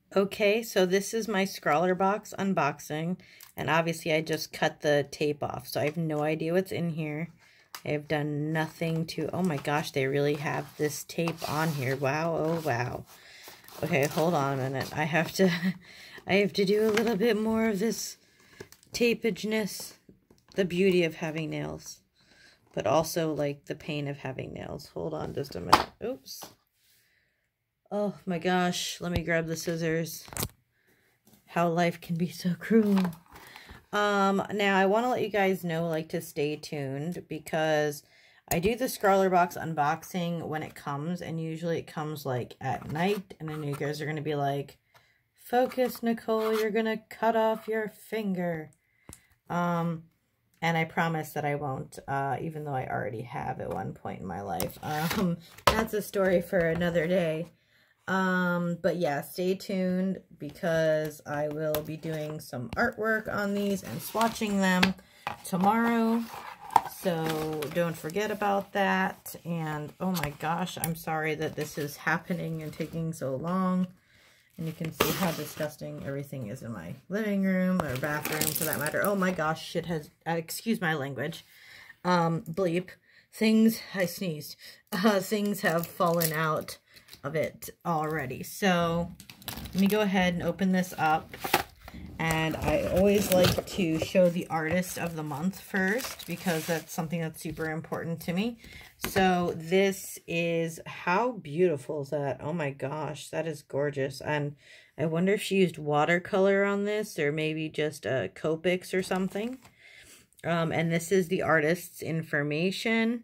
Okay, so this is my Scrawlrbox unboxing, and obviously I just cut the tape off, so I have no idea what's in here. I have done nothing to, oh my gosh, they really have this tape on here. Wow, oh wow. Okay, hold on a minute. I have to do a little bit more of this tapageness. The beauty of having nails, but also like the pain of having nails. Hold on just a minute. Oops. Oh my gosh, let me grab the scissors. How life can be so cruel. Now I want to let you guys know, like, to stay tuned, because I do the Scrawlrbox unboxing when it comes, and usually it comes like at night, and then you guys are going to be like, focus, Nicole, you're going to cut off your finger. And I promise that I won't, even though I already have at one point in my life. That's a story for another day. But yeah, stay tuned, because I will be doing some artwork on these and swatching them tomorrow. So don't forget about that. And oh my gosh, I'm sorry that this is happening and taking so long. And you can see how disgusting everything is in my living room, or bathroom for that matter. Oh my gosh, shit has, excuse my language, bleep. I sneezed. Things have fallen out of it already. So let me go ahead and open this up. And I always like to show the artist of the month first, because that's something that's super important to me. So this is, how beautiful is that? Oh my gosh, that is gorgeous. And I wonder if she used watercolor on this, or maybe just a Copics or something. And this is the artist's information.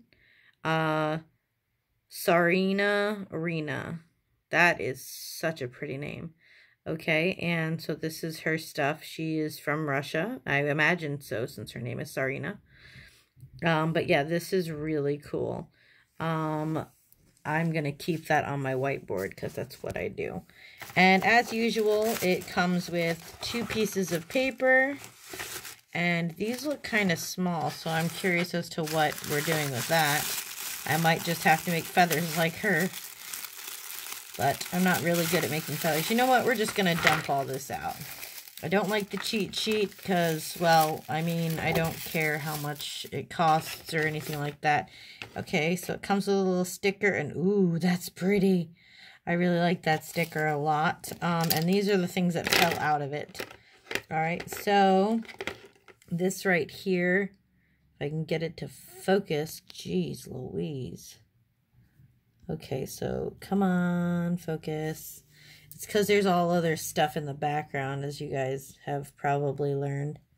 Tsarina Arena. That is such a pretty name. Okay, and so this is her stuff. She is from Russia. I imagine so, since her name is Tsarina. But yeah, this is really cool. I'm going to keep that on my whiteboard, because that's what I do. And as usual, it comes with 2 pieces of paper. And these look kind of small, so I'm curious as to what we're doing with that. I might just have to make feathers like her. But I'm not really good at making feathers. You know what? We're just going to dump all this out. I don't like the cheat sheet because, well, I mean, I don't care how much it costs or anything like that. Okay, so it comes with a little sticker, and ooh, that's pretty. I really like that sticker a lot. And these are the things that fell out of it. All right, so this right here, if I can get it to focus, geez Louise. Okay, so come on, focus. It's because there's all other stuff in the background, as you guys have probably learned.